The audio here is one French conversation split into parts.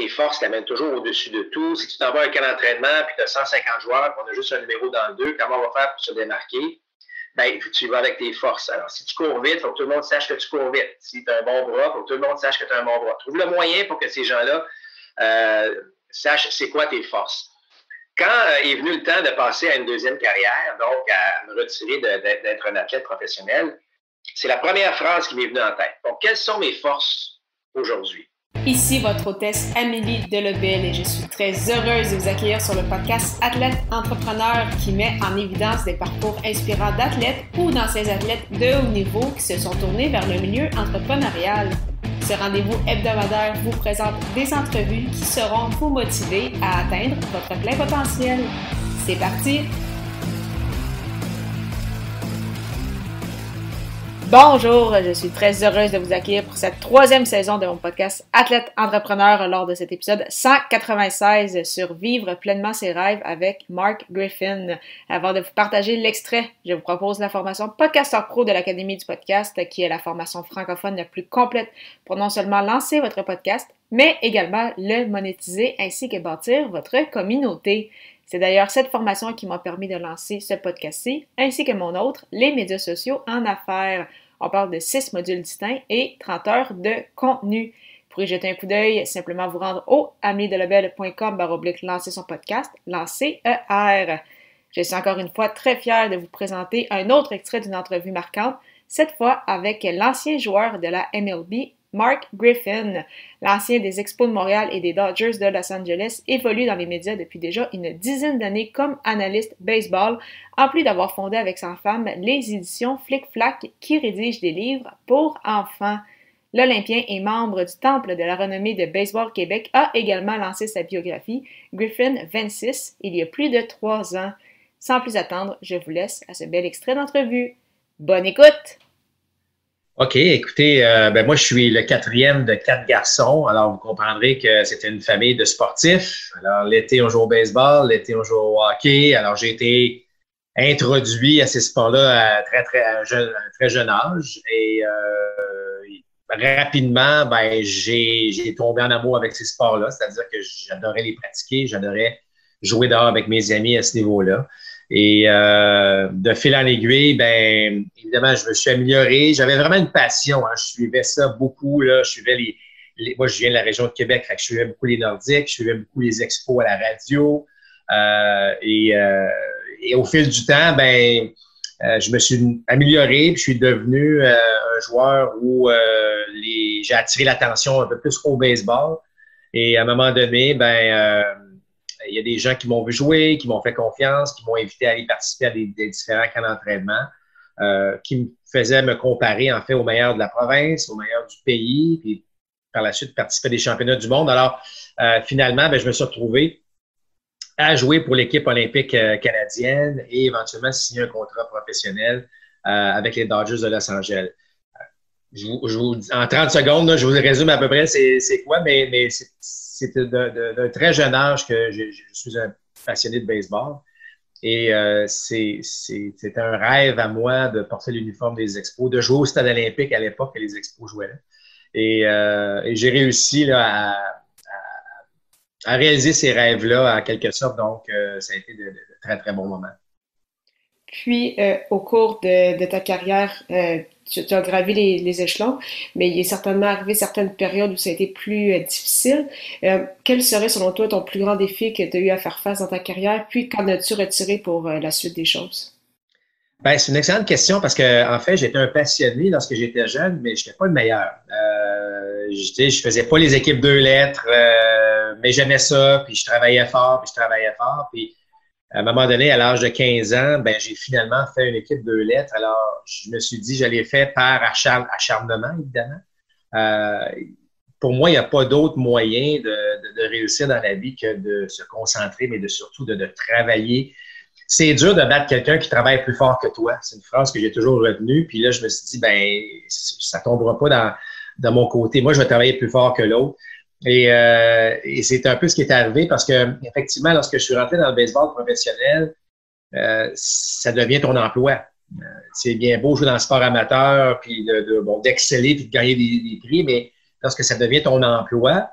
tes forces t'amènent toujours au-dessus de tout. Si tu t'envoies un camp d'entraînement puis tu as 150 joueurs, puis on a juste un numéro dans le 2, comment on va faire pour se démarquer? Ben, tu vas avec tes forces. Alors, si tu cours vite, il faut que tout le monde sache que tu cours vite. Si tu as un bon bras, il faut que tout le monde sache que tu as un bon bras. Trouve le moyen pour que ces gens-là sachent c'est quoi tes forces. Quand est venu le temps de passer à une deuxième carrière, donc à me retirer d'être un athlète professionnel, c'est la première phrase qui m'est venue en tête. Donc, quelles sont mes forces aujourd'hui? Ici votre hôtesse Amélie Delebel et je suis très heureuse de vous accueillir sur le podcast Athlète Entrepreneur qui met en évidence des parcours inspirants d'athlètes ou d'anciens athlètes de haut niveau qui se sont tournés vers le milieu entrepreneurial. Ce rendez-vous hebdomadaire vous présente des entrevues qui seront vous motiver à atteindre votre plein potentiel. C'est parti! Bonjour, je suis très heureuse de vous accueillir pour cette troisième saison de mon podcast Athlète Entrepreneur lors de cet épisode 196 sur Vivre pleinement ses rêves avec Mark Griffin. Avant de vous partager l'extrait, je vous propose la formation Podcasteur Pro de l'Académie du podcast qui est la formation francophone la plus complète pour non seulement lancer votre podcast, mais également le monétiser ainsi que bâtir votre communauté. C'est d'ailleurs cette formation qui m'a permis de lancer ce podcast-ci, ainsi que mon autre, les médias sociaux en affaires. On parle de 6 modules distincts et 30 heures de contenu. Pour y jeter un coup d'œil, simplement vous rendre au ameliedelebel.com/lancer son podcast, lancer ER. Je suis encore une fois très fière de vous présenter un autre extrait d'une entrevue marquante, cette fois avec l'ancien joueur de la MLB, Mark Griffin. L'ancien des Expos de Montréal et des Dodgers de Los Angeles évolue dans les médias depuis déjà une dizaine d'années comme analyste baseball, en plus d'avoir fondé avec sa femme les éditions Flic Flac qui rédigent des livres pour enfants. L'Olympien et membre du Temple de la renommée de Baseball Québec a également lancé sa biographie Griffin 26 il y a plus de 3 ans. Sans plus attendre, je vous laisse à ce bel extrait d'entrevue. Bonne écoute! OK, écoutez, moi, je suis le 4e de 4 garçons. Alors, vous comprendrez que c'était une famille de sportifs. Alors, l'été, on joue au baseball, l'été, on joue au hockey. Alors, j'ai été introduit à ces sports-là à un très jeune âge. Et rapidement, j'ai tombé en amour avec ces sports-là. C'est-à-dire que j'adorais les pratiquer, j'adorais jouer dehors avec mes amis à ce niveau-là. Et de fil en aiguille, évidemment, je me suis amélioré. J'avais vraiment une passion. Je suivais ça beaucoup. Là. Je suivais moi, je viens de la région de Québec, fait que je suivais beaucoup les Nordiques, je suivais beaucoup les expos à la radio. Et au fil du temps, je me suis amélioré. Puis je suis devenu un joueur où j'ai attiré l'attention un peu plus au baseball. Et à un moment donné, il y a des gens qui m'ont vu jouer, qui m'ont fait confiance, qui m'ont invité à aller participer à des différents camps d'entraînement, qui me faisaient me comparer en fait aux meilleurs de la province, aux meilleurs du pays, puis par la suite participer à des championnats du monde. Alors, finalement, je me suis retrouvé à jouer pour l'équipe olympique canadienne et éventuellement signer un contrat professionnel avec les Dodgers de Los Angeles. En 30 secondes, là, je vous résume à peu près c'est quoi, mais c'est d'un très jeune âge que je suis un passionné de baseball. Et c'est un rêve à moi de porter l'uniforme des Expos, de jouer au Stade olympique à l'époque que les Expos jouaient là. Et j'ai réussi là, à réaliser ces rêves-là en quelque sorte. Donc, ça a été de très, très bons moments. Puis, au cours de ta carrière, tu as gravi les échelons, mais il est certainement arrivé certaines périodes où ça a été plus difficile. Quel serait, selon toi, ton plus grand défi que tu as eu à faire face dans ta carrière? Puis, qu'en as-tu retiré pour la suite des choses? C'est une excellente question parce que, en fait, j'étais un passionné lorsque j'étais jeune, mais je n'étais pas le meilleur. Je faisais pas les équipes 2 lettres, mais j'aimais ça, puis je travaillais fort. Puis à un moment donné, à l'âge de 15 ans, j'ai finalement fait une équipe 2 lettres. Alors, je me suis dit, je l'ai fait par acharnement, évidemment. Pour moi, il n'y a pas d'autre moyen de réussir dans la vie que de se concentrer, mais surtout de travailler. C'est dur de battre quelqu'un qui travaille plus fort que toi. C'est une phrase que j'ai toujours retenue. Puis là, je me suis dit, ça tombera pas dans mon côté. Moi, je vais travailler plus fort que l'autre. Et c'est un peu ce qui est arrivé parce que, effectivement, lorsque je suis rentré dans le baseball professionnel, ça devient ton emploi. C'est bien beau jouer dans le sport amateur, puis d'exceller, puis de gagner des prix, mais lorsque ça devient ton emploi,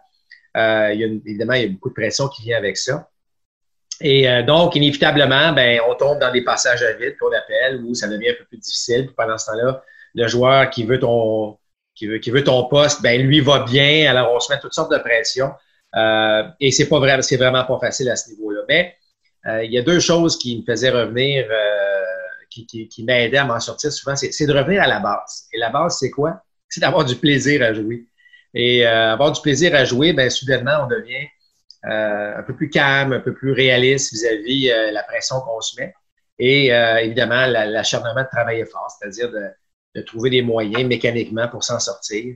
Évidemment, il y a beaucoup de pression qui vient avec ça. Et donc, inévitablement, ben, on tombe dans des passages à vide qu'on appelle, où ça devient un peu plus difficile. Puis pendant ce temps-là, le joueur qui veut ton poste, ben lui va bien. Alors, on se met toutes sortes de pressions. Et c'est vraiment pas facile à ce niveau-là. Mais il y a deux choses qui me faisaient revenir, qui m'aidaient à m'en sortir souvent, c'est de revenir à la base. Et la base, c'est quoi? C'est d'avoir du plaisir à jouer. Et avoir du plaisir à jouer, ben soudainement, on devient un peu plus calme, un peu plus réaliste vis-à-vis la pression qu'on se met. Et évidemment, l'acharnement de travailler fort, c'est-à-dire de trouver des moyens mécaniquement pour s'en sortir.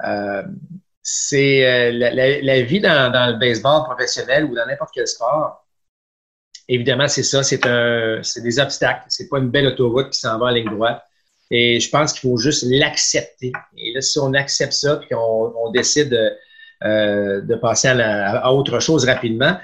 C'est la vie dans le baseball professionnel ou dans n'importe quel sport. Évidemment, c'est ça, c'est des obstacles. C'est pas une belle autoroute qui s'en va en ligne droite. Et je pense qu'il faut juste l'accepter. Et là, si on accepte ça, puis qu'on décide de passer à autre chose rapidement,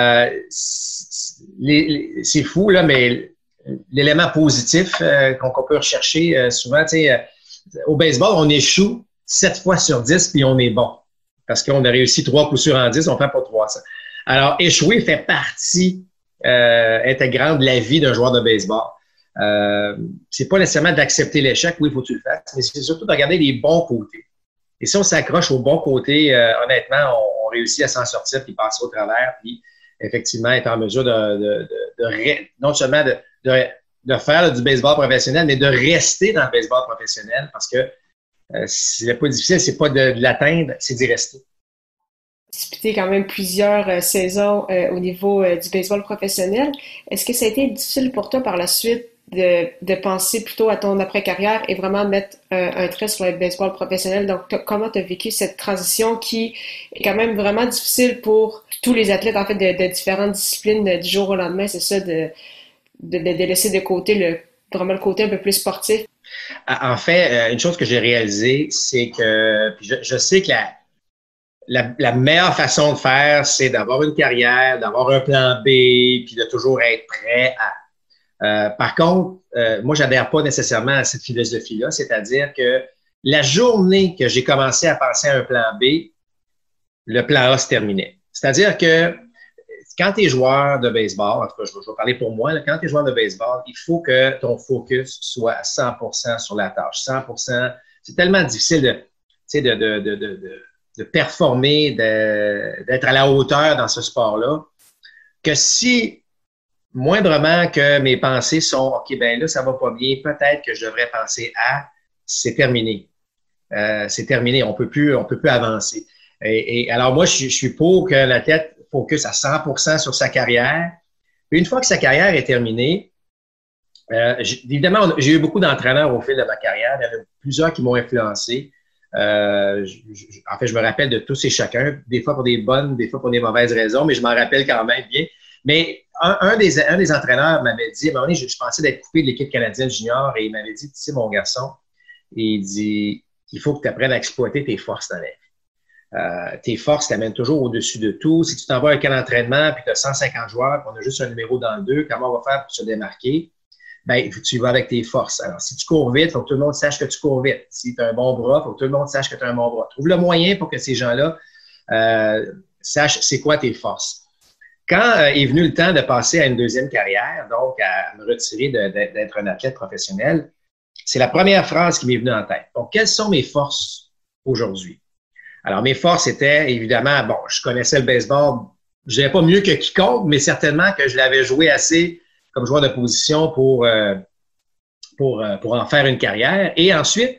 c'est fou, là, mais l'élément positif qu'on peut rechercher souvent, tu sais, au baseball, on échoue 7 fois sur 10, puis on est bon. Parce qu'on a réussi 3 coups sûrs en 10, on ne fait pas 300. Alors, échouer fait partie intégrante de la vie d'un joueur de baseball. C'est pas nécessairement d'accepter l'échec, oui, il faut que tu le fasses, mais c'est surtout de regarder les bons côtés. Et si on s'accroche aux bons côtés, honnêtement, on réussit à s'en sortir puis passer au travers, puis effectivement être en mesure non seulement de faire du baseball professionnel, mais de rester dans le baseball professionnel, parce que c'est pas difficile, c'est pas de l'atteindre, c'est d'y rester. Disputé quand même plusieurs saisons au niveau du baseball professionnel. Est-ce que ça a été difficile pour toi par la suite de penser plutôt à ton après-carrière et vraiment mettre un trait sur le baseball professionnel? Donc, comment tu as vécu cette transition qui est quand même vraiment difficile pour tous les athlètes, en fait, de différentes disciplines du jour au lendemain? C'est ça, de laisser de côté vraiment le côté un peu plus sportif? En fait, une chose que j'ai réalisée, c'est que puis je sais que la meilleure façon de faire, c'est d'avoir une carrière, d'avoir un plan B, puis de toujours être prêt à. Par contre, moi, j'adhère pas nécessairement à cette philosophie-là, c'est-à-dire que la journée que j'ai commencé à penser à un plan B, le plan A se terminait. C'est-à-dire que quand tu es joueur de baseball, en tout cas, je vais parler pour moi, là, quand tu es joueur de baseball, il faut que ton focus soit à 100% sur la tâche. 100%, c'est tellement difficile de performer, d'être à la hauteur dans ce sport-là, que si moindrement que mes pensées sont « OK, ben là, ça va pas bien, peut-être que je devrais penser à… » c'est terminé. C'est terminé, on peut plus avancer. Et alors moi, je suis pour que l'athlète focus à 100% sur sa carrière. Puis une fois que sa carrière est terminée, évidemment, j'ai eu beaucoup d'entraîneurs au fil de ma carrière. Il y en a plusieurs qui m'ont influencé. En fait, je me rappelle de tous et chacun, des fois pour des bonnes, des fois pour des mauvaises raisons, mais je m'en rappelle quand même bien. Mais un des entraîneurs m'avait dit, à un moment donné, je pensais d'être coupé de l'équipe canadienne junior, et il m'avait dit, tu sais, mon garçon, il dit, il faut que tu apprennes à exploiter tes forces dans la vie. Tes forces t'amènent toujours au-dessus de tout. Si tu t'envoies à un camp d'entraînement puis tu as 150 joueurs, puis on a juste un numéro dans le 2, comment on va faire pour se démarquer? Ben, tu vas avec tes forces. Alors, si tu cours vite, il faut que tout le monde sache que tu cours vite. Si tu as un bon bras, il faut que tout le monde sache que tu as un bon bras. Trouve le moyen pour que ces gens-là sachent c'est quoi tes forces. Quand est venu le temps de passer à une deuxième carrière, donc à me retirer d'être un athlète professionnel, c'est la première phrase qui m'est venue en tête. Donc, quelles sont mes forces aujourd'hui? Alors, mes forces étaient, évidemment, bon, je connaissais le baseball, je dirais pas mieux que quiconque, mais certainement que je l'avais joué assez comme joueur de position pour en faire une carrière. Et ensuite,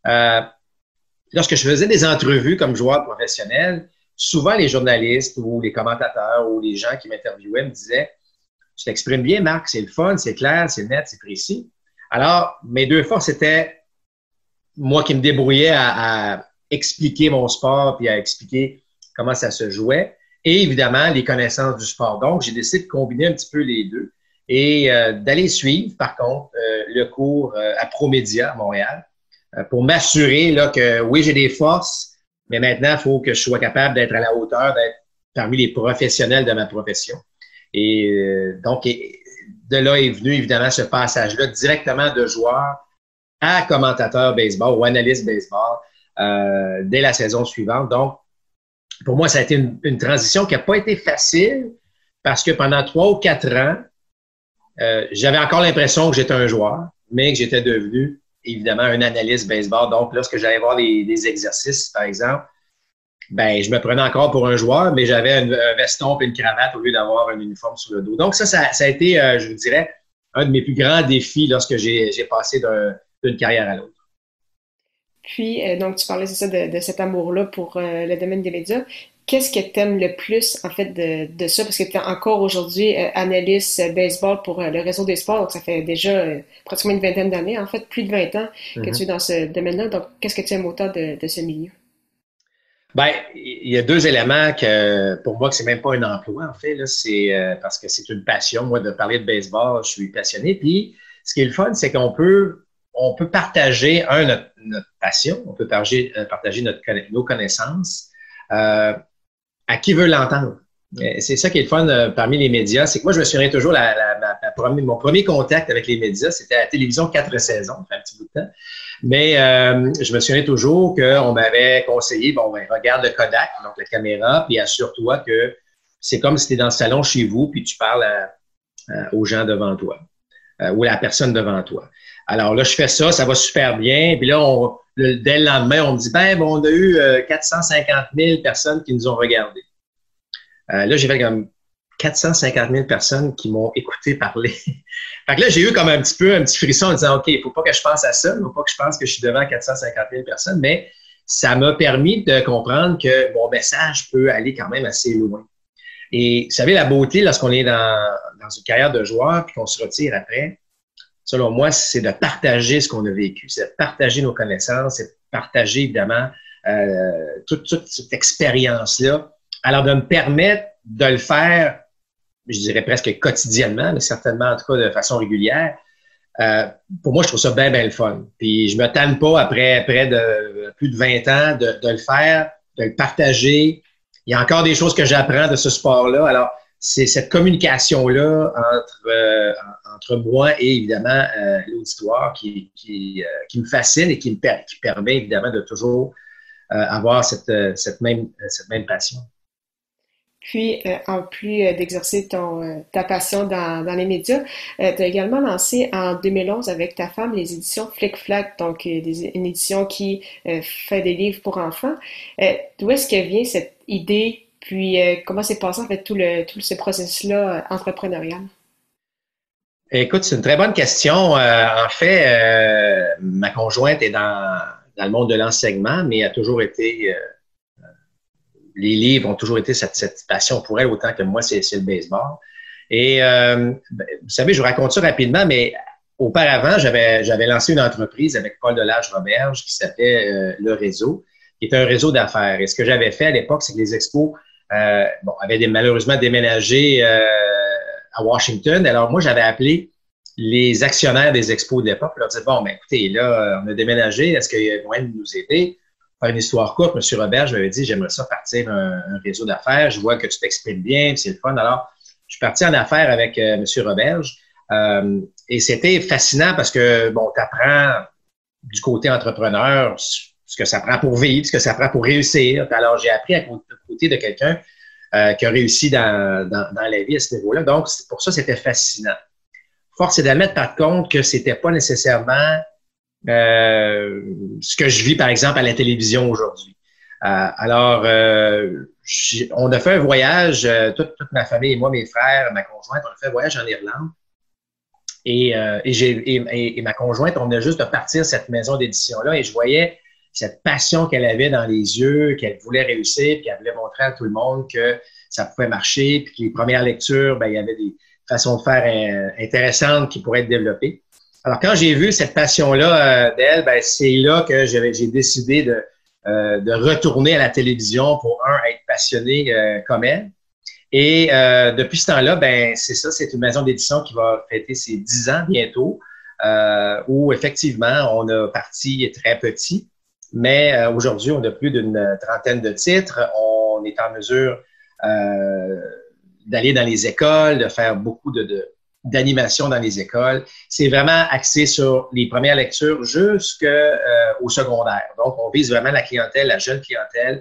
lorsque je faisais des entrevues comme joueur professionnel, souvent les journalistes ou les commentateurs ou les gens qui m'interviewaient me disaient « Tu t'exprimes bien, Marc, c'est le fun, c'est clair, c'est net, c'est précis. » Alors, mes deux forces étaient moi qui me débrouillais à expliquer mon sport puis à expliquer comment ça se jouait et évidemment les connaissances du sport. Donc, j'ai décidé de combiner un petit peu les deux et d'aller suivre, par contre, le cours à ProMédia à Montréal pour m'assurer là, que oui, j'ai des forces, mais maintenant, il faut que je sois capable d'être à la hauteur, d'être parmi les professionnels de ma profession. Et donc, de là est venu évidemment ce passage-là directement de joueur à commentateur baseball ou analyste baseball dès la saison suivante. Donc, pour moi, ça a été une transition qui n'a pas été facile parce que pendant 3 ou 4 ans, j'avais encore l'impression que j'étais un joueur, mais que j'étais devenu, évidemment, un analyste baseball. Donc, lorsque j'allais voir des exercices, par exemple, ben, je me prenais encore pour un joueur, mais j'avais un veston et une cravate au lieu d'avoir un uniforme sur le dos. Donc, ça a été, je vous dirais, un de mes plus grands défis lorsque j'ai passé d'une carrière à l'autre. Puis, donc, tu parlais, c'est ça, de cet amour-là pour le domaine des médias. Qu'est-ce que tu aimes le plus, en fait, de ça? Parce que tu es encore aujourd'hui analyste baseball pour le réseau des sports. Donc, ça fait déjà pratiquement une vingtaine d'années, en fait, plus de 20 ans que tu es dans ce domaine-là. Donc, qu'est-ce que tu aimes autant de ce milieu? Ben, il y a 2 éléments que, pour moi, que c'est même pas un emploi, en fait, là. C'est parce que c'est une passion. Moi, de parler de baseball, je suis passionné. Puis, ce qui est le fun, c'est qu'on peut partager, notre passion, on peut partager nos connaissances à qui veut l'entendre. C'est ça qui est le fun parmi les médias. C'est que moi, je me souviens toujours, mon premier contact avec les médias, c'était à la télévision 4 saisons, ça fait un petit bout de temps. Mais je me souviens toujours qu'on m'avait conseillé, bon, ben, regarde le Kodak, donc la caméra, puis assure-toi que c'est comme si tu es dans le salon chez vous, puis tu parles aux gens devant toi ou à la personne devant toi. Alors là, je fais ça, ça va super bien. Puis là, dès le lendemain, on me dit, bon, on a eu 450 000 personnes qui nous ont regardés. Là, j'ai fait comme 450 000 personnes qui m'ont écouté parler. Fait que là, j'ai eu comme un petit frisson en disant, OK, il ne faut pas que je pense à ça, il ne faut pas que je pense que je suis devant 450 000 personnes, mais ça m'a permis de comprendre que mon message peut aller quand même assez loin. Et vous savez, la beauté, lorsqu'on est dans une carrière de joueur puis qu'on se retire après, selon moi, c'est de partager ce qu'on a vécu, c'est de partager nos connaissances, c'est de partager, évidemment, toute cette expérience-là. Alors, de me permettre de le faire, je dirais presque quotidiennement, mais certainement, en tout cas, de façon régulière, pour moi, je trouve ça bien, bien le fun. Puis, je me tanne pas après près de plus de 20 ans de le faire, de le partager. Il y a encore des choses que j'apprends de ce sport-là. Alors, c'est cette communication-là entre moi et, évidemment, l'auditoire qui me fascine et qui permet, évidemment, de toujours avoir cette même passion. Puis, en plus d'exercer ta passion dans les médias, tu as également lancé en 2011 avec ta femme les éditions Flic Flac, donc une édition qui fait des livres pour enfants. D'où est-ce que vient cette idée? Puis, comment s'est passé en fait tout ce processus-là entrepreneurial? Écoute, c'est une très bonne question. En fait, ma conjointe est dans le monde de l'enseignement, mais a toujours été... les livres ont toujours été cette passion pour elle, autant que moi, c'est le baseball. Et vous savez, je vous raconte ça rapidement, mais auparavant, j'avais lancé une entreprise avec Paul Delage-Roberge qui s'appelait Le Réseau, qui est un réseau d'affaires. Et ce que j'avais fait à l'époque, c'est que les expos avaient malheureusement déménagé à Washington. Alors moi, j'avais appelé les actionnaires des expos de l'époque. Je leur disais, bon, ben écoutez, là, on a déménagé, est-ce qu'il y a moyen de nous aider? Faire une histoire courte, M. Roberge m'avait dit, j'aimerais ça partir un réseau d'affaires. Je vois que tu t'exprimes bien, c'est le fun. Alors, je suis parti en affaires avec M. Roberge. Et c'était fascinant parce que, bon, tu apprends du côté entrepreneur ce que ça prend pour vivre, ce que ça prend pour réussir. Alors, j'ai appris à côté de quelqu'un qui a réussi dans la vie à ce niveau-là. Donc, pour ça, c'était fascinant. Force est d'admettre, par contre, que c'était pas nécessairement ce que je vis, par exemple, à la télévision aujourd'hui. Alors, on a fait un voyage, toute ma famille et moi, mes frères, ma conjointe, on a fait un voyage en Irlande. Et ma conjointe, on venait juste de partir cette maison d'édition-là et je voyais cette passion qu'elle avait dans les yeux, qu'elle voulait réussir, puis qu'elle voulait montrer à tout le monde que ça pouvait marcher, puis que les premières lectures, ben, il y avait des façons de faire intéressantes qui pourraient être développées. Alors, quand j'ai vu cette passion-là d'elle, ben, c'est là que j'ai décidé de retourner à la télévision pour, être passionné comme elle. Et depuis ce temps-là, ben c'est ça, c'est une maison d'édition qui va fêter ses 10 ans bientôt, où effectivement, on a parti très petit, mais aujourd'hui, on a plus d'une trentaine de titres. On est en mesure d'aller dans les écoles, de faire beaucoup d'animation dans les écoles. C'est vraiment axé sur les premières lectures jusqu'au secondaire. Donc, on vise vraiment la clientèle, la jeune clientèle,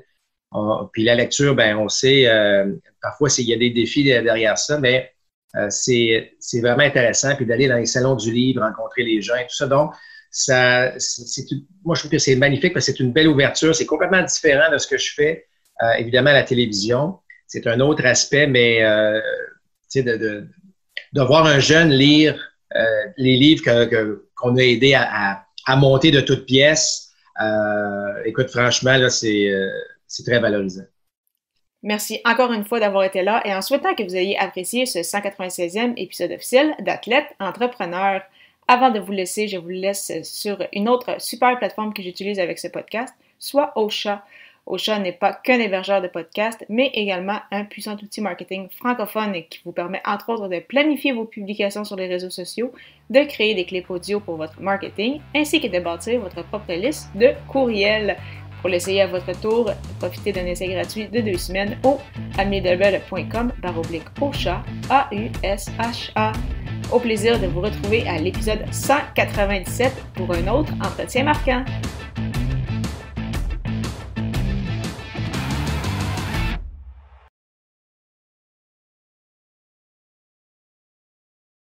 Puis la lecture, ben on sait, parfois il y a des défis derrière ça, mais c'est vraiment intéressant. Puis d'aller dans les salons du livre, rencontrer les gens et tout ça. Donc, moi, je trouve que c'est magnifique parce que c'est une belle ouverture. C'est complètement différent de ce que je fais, évidemment, à la télévision. C'est un autre aspect, mais de voir un jeune lire les livres qu'on a aidé à monter de toutes pièces, écoute, franchement, là, c'est très valorisant. Merci encore une fois d'avoir été là et en souhaitant que vous ayez apprécié ce 196e épisode officiel d'Athlète Entrepreneur. Avant de vous laisser, je vous laisse sur une autre super plateforme que j'utilise avec ce podcast, soit Ocha. Ocha n'est pas qu'un hébergeur de podcasts, mais également un puissant outil marketing francophone qui vous permet entre autres de planifier vos publications sur les réseaux sociaux, de créer des clips audio pour votre marketing, ainsi que de bâtir votre propre liste de courriels. Pour l'essayer à votre tour, profitez d'un essai gratuit de 2 semaines au ameliedelbel.com/Ocha, AUSHA. Au plaisir de vous retrouver à l'épisode 187 pour un autre entretien marquant.